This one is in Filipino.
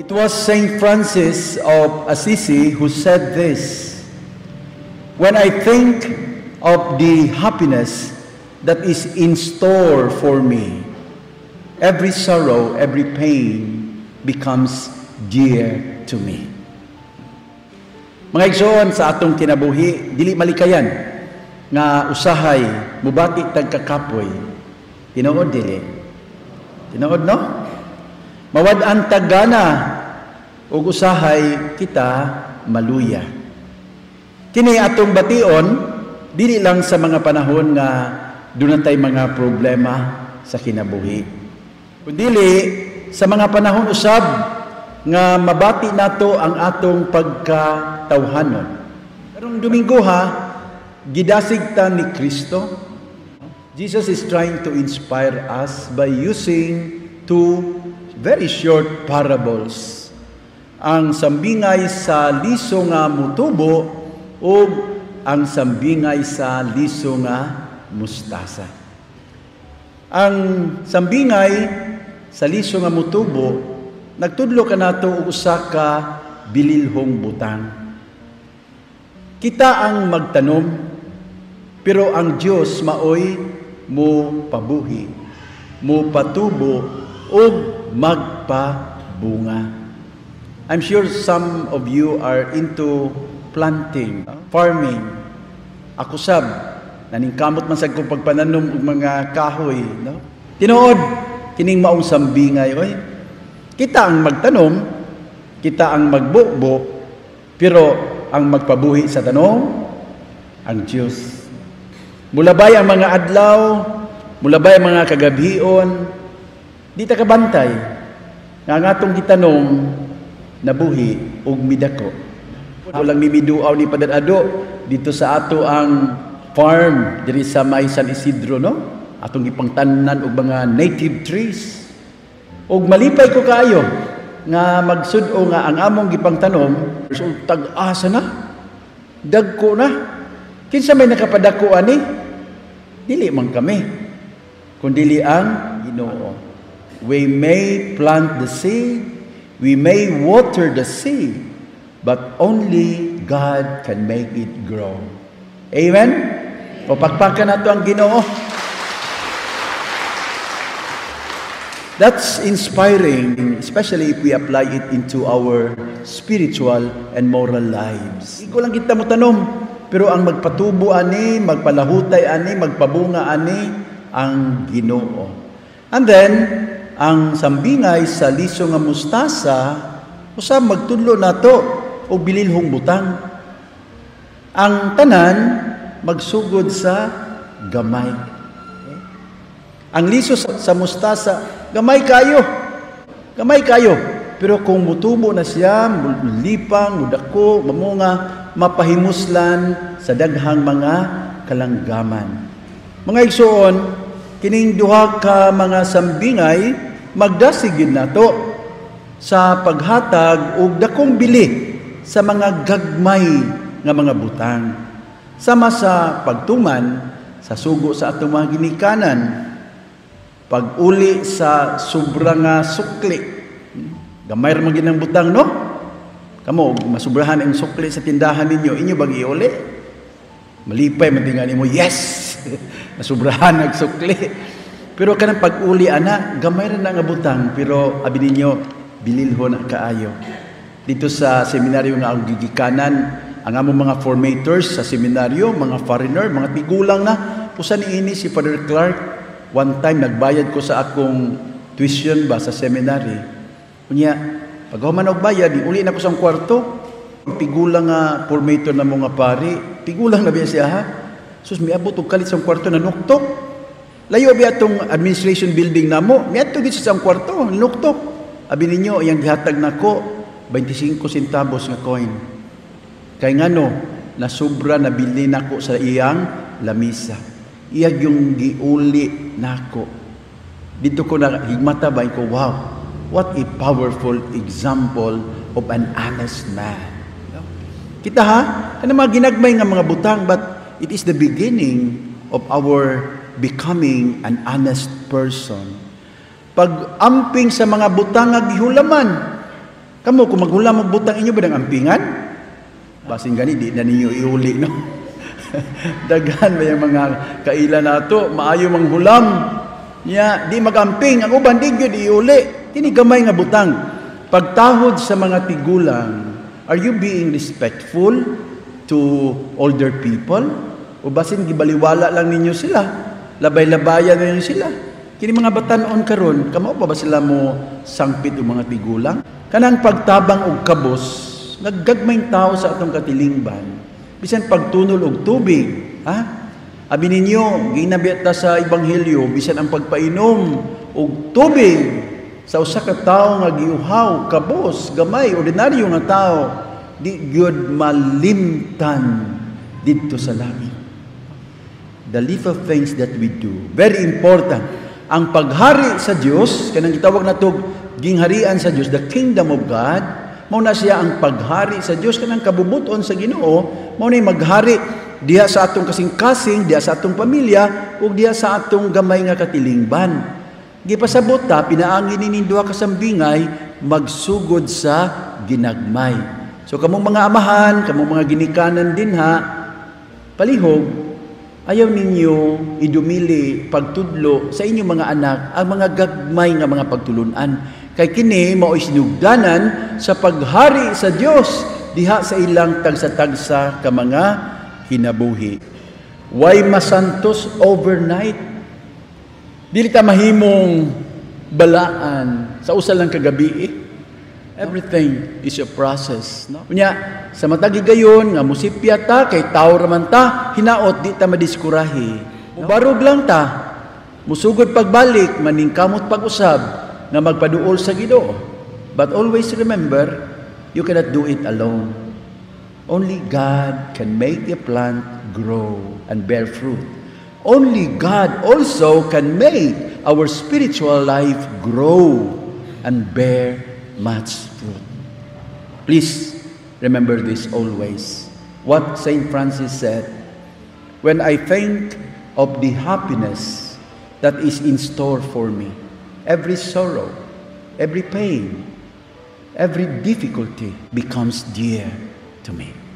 It was Saint Francis of Assisi who said this: "When I think of the happiness that is in store for me, every sorrow, every pain becomes dear to me." Mga igsoon, sa atong kinabuhi, dili malikayan nga usahay mubati tagkakapoy. Tinuod dili. Tinuod no? Mawad-an tagana ug usahay kita maluya. Kini atong bation dili lang sa mga panahon nga dunay mga problema sa kinabuhi. Kundi sa mga panahon usab nga mabati nato ang atong pagkatawhanon. Karong Domingo gidasig ta ni Kristo. Jesus is trying to inspire us by using two very short parables. Ang sambingay sa liso nga mutubo o ang sambingay sa liso nga mustasa. Ang sambingay sa liso nga mutubo, nagtudlo ka nato og usa ka bililhong butang. Kita ang magtanom, pero ang Dios maoy mo pabuhi, mo patubo ug magpabunga. I'm sure some of you are into planting, farming. Ako sab naningkamot man sad ko pagpananom og mga kahoy, no? Tinuod kining maong sambingay, oy. Kita ang magtanom, kita ang magbubo, pero ang magpabuhi sa tanom ang Dios. Mulabay ang mga adlaw, mulabay ang mga kagabhion, di ta kabantay nga ang atong gitanong nabuhi ug midako. Walang mimiduaw ni Padre Ado dito sa ato ang farm diri sa may San Isidro, no? Atong gipangtanan og mga native trees. Og malipay ko kaayo nga magsud-o nga ang among gipangtanom so tag-asa na. Dagko na. Kinsa may nakapadako ani? Dili man kami. Kundi ang Ginoo. We may plant the seed, we may water the seed, but only God can make it grow. Amen? O pagpakan nato ang Ginoo. That's inspiring, especially if we apply it into our spiritual and moral lives. Iko lang kita mo tanom, pero ang magpatubo ani, magpalahutay ani, magpabunga ani, ang Ginoo. And then, ang sambingay sa liso nga mustasa, usab magtudlo nato o bililhong butang. Ang tanan magsugod sa gamay. Ang liso sa mustasa, gamay kayo. Gamay kayo. Pero kung mutubo na siya, mulipang, mudako, mamunga, mapahimuslan sa daghang mga kalanggaman. Mga igsoon, kining duha ka mga sambingay, magdasigid nato sa paghatag og dakong bili sa mga gagmay nga mga butang. Sama sa pagtuman sa sugo sa atong mga ginikanan, pag-uli sa sobra nga sukli. Gamay ra man ginang butang, no? Kamo masubrahan ang sukli sa tindahan ninyo, inyo bang iuli? Malipay man tingani mo, yes. Nasubrahan ang sukli. Pero kanang pag-uli ana, gamay ra na nga butang, pero abi ninyo bililho na kaayo. Dito sa seminaryo nga ang gigikanan, ang among mga formators sa seminaryo, mga foreigner, mga tigulang na, usa niini si Father Clark. One time, nagbayad ko sa akong tuition ba sa seminary. Kunya, pag human og bayad, uli na ko sa kwarto. Pigulang nga formator na mga pari, pigulang na biya siya ha. Sus, miabot og kalit sa kwarto na nuktok. Layo biya itong administration building na mo, miadto dito sa kwarto, nuktok. Abi ninyo, yung gihatag na ko, 25 centavos nga coin. Kaya nga no, nasubra na bilhin na ko sa iyang lamisa. Iyag yung giuli nako. Dito ko na higmata ba ko, wow, what a powerful example of an honest man. Kita ha, ano mga ginagmay nga mga butang, but it is the beginning of our becoming an honest person. Pag amping sa mga butang nga gihulaman, Kamo, kung maghulam magbutang inyo ba ng ampingan? Basin gani, di na ninyo iuli, no? Daghan ba yung mga kaila nato, maayo manghulam. Nya, di magamping, ang uban, di yun iuli. Tinigamay nga butang. Pagtahod sa mga tigulang, are you being respectful to older people? O basin, gibaliwala lang ninyo sila? Labay-labayan ninyo sila? Kini mga batanon karon, kamo pa ba sila mo sangpit o mga tigulang? Kanang pagtabang og kabos, naggagmayng tao sa atong katilingban. Bisan pagtunol og tubig, ha? Abi ninyo, ginabi ta sa ebanghelyo, bisan ang pagpainom og tubig sa usa ka tawo nga giuhaw, kabos, gamay, ordinaryo nga tao, di gyud malimtan didto sa langit. The little things that we do, very important. Ang paghari sa Dios, kanang gitawag natog gingharian sa Dios, the kingdom of God, mao na siya ang paghari sa Dios, kanang kabubuton sa Ginoo, mao na maghari diha sa atong kasing-kasing, diha sa atong pamilya, ug diha sa atong gamay nga katilingban. Gipasabot ta, pinaangin ni duha ka sambingay magsugod sa ginagmay. So kamong mga amahan, kamong mga ginikanan dinha, palihog, ayaw ninyo idumili pagtudlo sa inyong mga anak ang mga gagmay nga mga pagtulunan. Kay kini mao sinugdanan sa paghari sa Dios diha sa ilang tagsa-tagsa ka mga kinabuhi. Why masantos overnight? Dili ta mahimong balaan sa usa lang kagabi. Everything is a process, no? Unya, sa matagi gayon nga musipya ta kay tawo raman ta, hinaot di ta madiskurahi. Mubarog lang ta. Musugod pagbalik maningkamot pag-usab nga magpaduol sa Ginoo. But always remember, you cannot do it alone. Only God can make a plant grow and bear fruit. Only God also can make our spiritual life grow and bear much fruit. Please remember this always. What Saint Francis said, when I think of the happiness that is in store for me, every sorrow, every pain, every difficulty becomes dear to me.